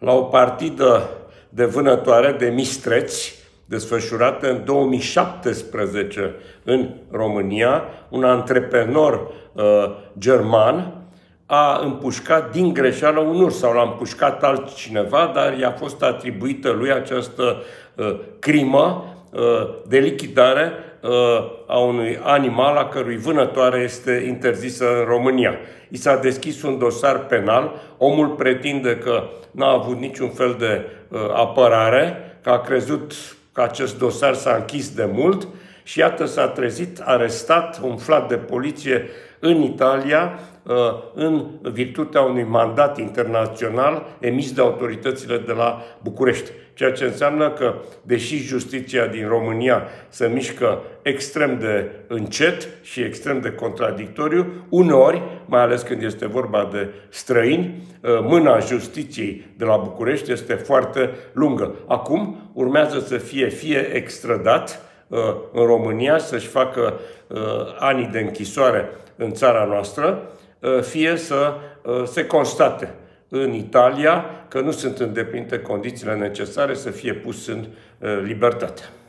la o partidă de vânătoare de mistreți, desfășurată în 2017 în România, un antreprenor german a împușcat din greșeală un urs sau l-a împușcat altcineva, dar i-a fost atribuită lui această crimă de lichidare a unui animal a cărui vânătoare este interzisă în România. I s-a deschis un dosar penal, omul pretinde că n-a avut niciun fel de apărare, că a crezut că acest dosar s-a închis de mult și iată s-a trezit arestat, umflat de poliție în Italia, în virtutea unui mandat internațional emis de autoritățile de la București. Ceea ce înseamnă că, deși justiția din România se mișcă extrem de încet și extrem de contradictoriu, uneori, mai ales când este vorba de străini, mâna justiției de la București este foarte lungă. Acum urmează să fie extradat în România, să-și facă anii de închisoare în țara noastră, fie să se constate în Italia că nu sunt îndeplinite condițiile necesare să fie pus în libertate.